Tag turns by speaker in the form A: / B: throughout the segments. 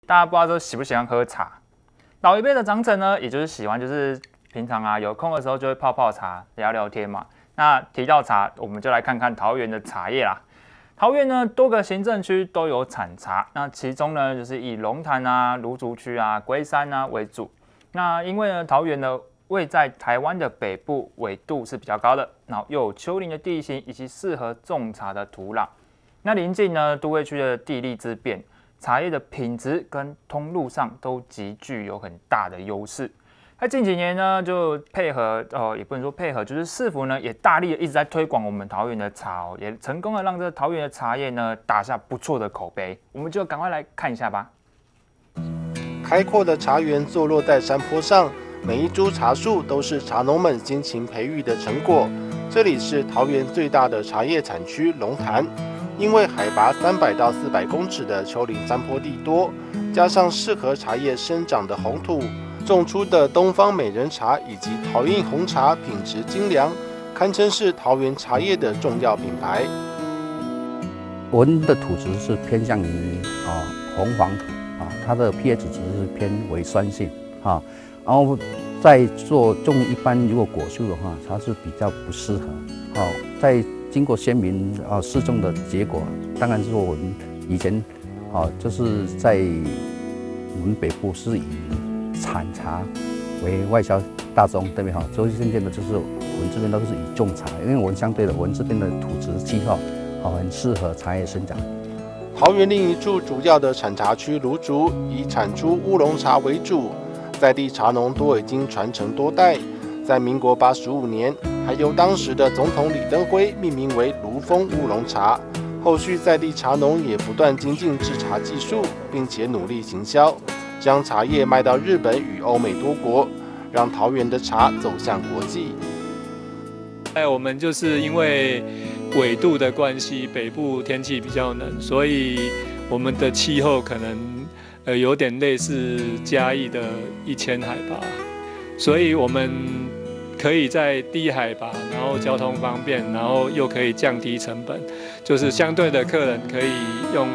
A: 大家不知道都喜不喜欢喝茶？老一辈的长者呢，也就是喜欢就是平常啊有空的时候就会泡泡茶、聊聊天嘛。那提到茶，我们就来看看桃园的茶叶啦。桃园呢，多个行政区都有产茶，那其中呢，就是以龙潭啊、芦竹区啊、龟山啊为主。那因为呢，桃园呢位在台湾的北部，纬度是比较高的，然后又有丘陵的地形以及适合种茶的土壤。那临近呢都会区的地利之便，茶叶的品质跟通路上都极具有很大的优势。那近几年呢，就配合也不能说配合，就是市府呢也大力的一直在推广我们桃园的茶哦，也成功的让这个桃园的茶叶呢打下不错的口碑。我们就赶快来看一下吧。
B: 开阔的茶园坐落在山坡上，每一株茶树都是茶农们辛勤培育的成果。这里是桃园最大的茶叶产区龙潭，因为海拔300到400公尺的丘陵山坡地多，加上适合茶叶生长的红土。种出的东方美人茶以及桃印红茶品质精良，堪称是桃园茶叶的重要品牌。
C: 我们的土质是偏向于红黄土它的 pH 值是偏为酸性然后在种一般如果果树的话，它是比较不适合在经过先民试种的结果，当然是说我们以前就是在我们北部是以产茶为外销大宗，对不对？所以现在呢，就是我们这边都是以种茶，因为我们相对的，我们这边的土质气候很适合茶叶生长。
B: 桃园另一处主要的产茶区芦竹，以产出乌龙茶为主，在地茶农都已经传承多代。在民国85年，还由当时的总统李登辉命名为芦峰乌龙茶。后续在地茶农也不断精进制茶技术，并且努力行销。将茶叶卖到日本与欧美多国，让桃园的茶走向国际。
D: 我们就是因为纬度的关系，北部天气比较冷，所以我们的气候可能有点类似嘉义的1000海拔，所以我们可以在低海拔，然后交通方便，然后又可以降低成本，就是相对的客人可以用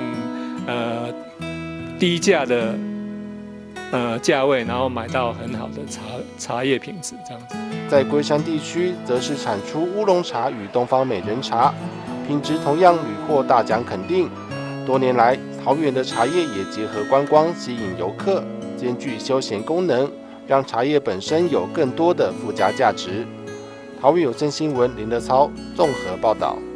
D: 低价的价位，然后买到很好的茶叶品质这样子。
B: 在龟山地区，则是产出乌龙茶与东方美人茶，品质同样屡获大奖肯定。多年来，桃园的茶叶也结合观光吸引游客，兼具休闲功能，让茶叶本身有更多的附加价值。桃园有声新闻林德操综合报道。